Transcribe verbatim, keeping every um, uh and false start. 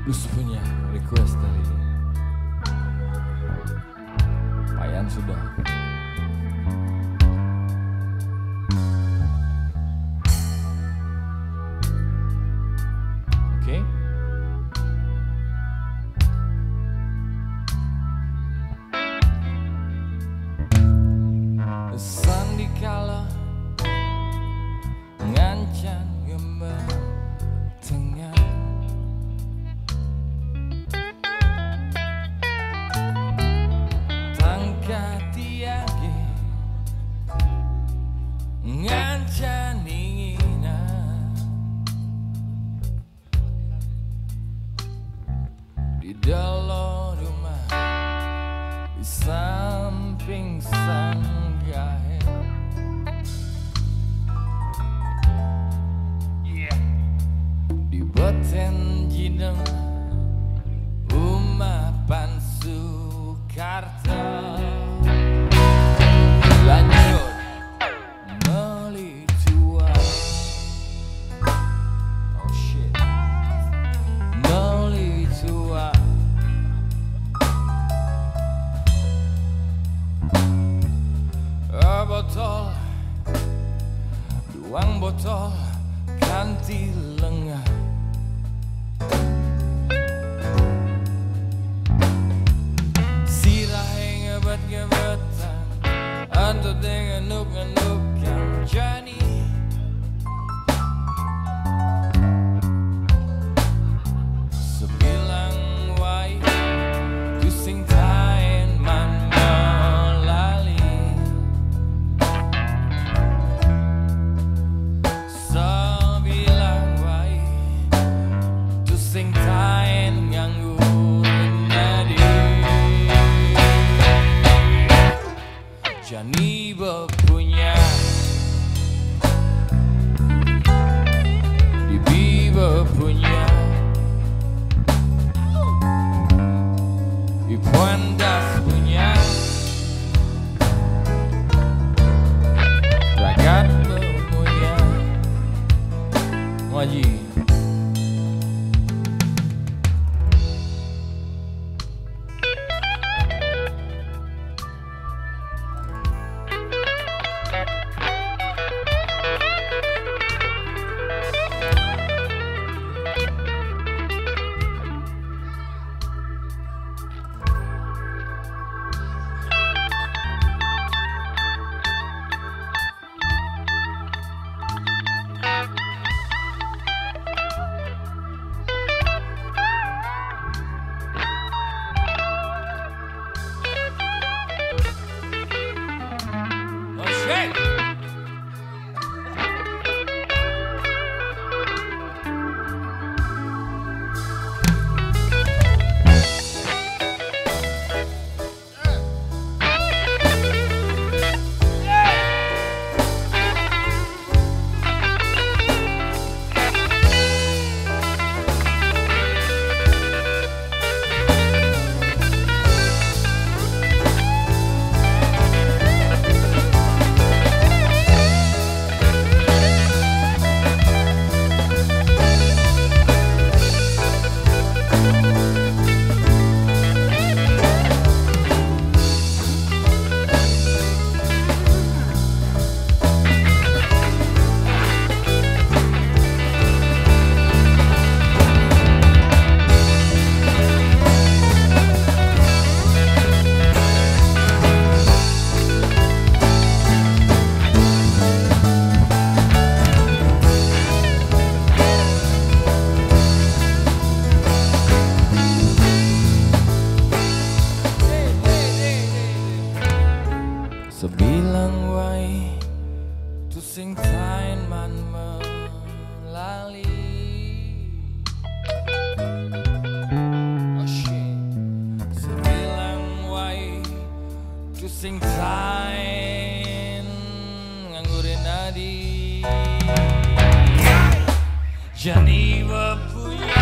Lus punya request dari Payan sudah. Oke. Sandikala ngancan gembel tengah tangka tiage ngancan ingina di dalam rumah di samping sanggahe. Boten jineng umapan Soekarto lanjut meli tua. Oh shit, meli tua. Oh, botol duang botol ganti lengah. Ngebetan atau dengan nuk-nuk yang jadi sebilang wai tu sing tain man melali sebilang wai tu sing tain nganggur Jani bepunya Bibi bepunya Ipuan das punya Ragat bepunya Waji sebilang wai tu sing tain man melali. Oh shit, sebilang wai tu sing tain nganggurin nadi. Jani punya